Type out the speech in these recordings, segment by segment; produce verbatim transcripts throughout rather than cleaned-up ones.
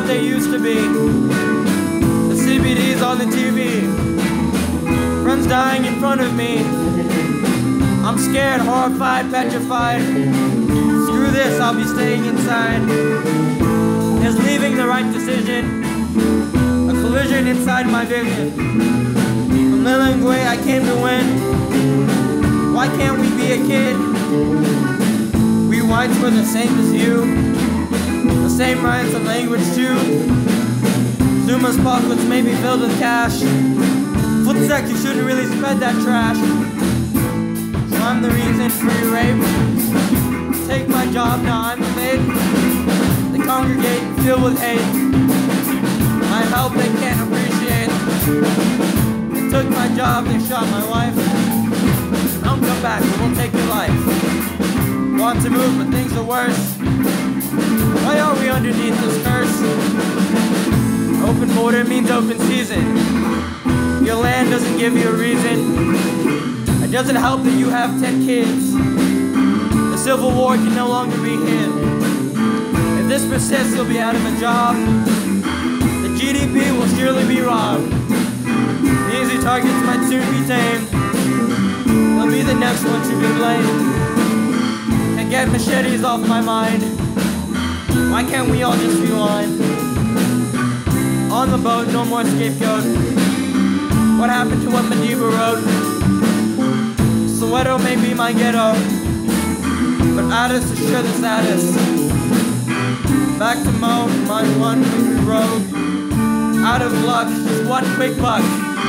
they used to be. The C B Ds on the T V, friends dying in front of me. I'm scared, horrified, petrified. Screw this, I'll be staying inside. Is leaving the right decision? A collision inside my vision. From Lilongwe I came to win. Why can't we be a kid? We whites were the same as you, the same rights and language too. Zuma's pockets may be filled with cash. Footsec, you shouldn't really spread that trash. So I'm the reason for your rape. Take my job, now I'm the maid. They congregate filled with hate. My help they can't appreciate. They took my job, they shot my wife. Don't come back, we'll take your life. Want to move, but things are worse. Why are we underneath this curse? Open border means open season. Your land doesn't give you a reason. It doesn't help that you have ten kids. The Civil War can no longer be hid. If this persists, you'll be out of a job. The G D P will surely be robbed. The easy targets might soon be tamed. They'll be the next one to be blamed. Can't get machetes off my mind. Why can't we all just rewind? On the boat, no more scapegoat. What happened to what Madiba wrote? Soweto may be my ghetto, but Addis is sure the saddest. Back to Mo, my one wicked road. Out of luck, just one quick buck.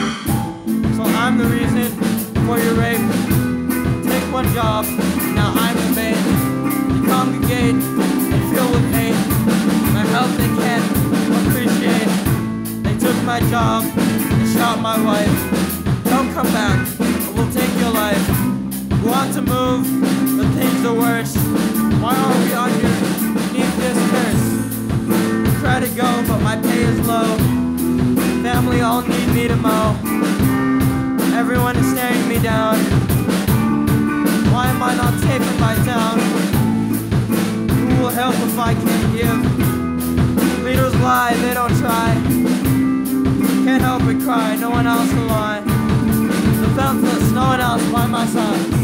So I'm the reason for your rape. Take one job, now I'm the bait. You congregate and fill with hate. My help they can't appreciate. They took my job and shot my wife. Don't come back, or we'll take your life. We want to move, but things are worse. Why are we underneath this curse? We try to go, but my pay is low. Family all need me to mow. Everyone is staring me down. Why am I not safe in my town? Who will help if I can't give? Leaders lie, they don't try. Can't help but cry, no one else will lie. Defenseless, no one else by my side.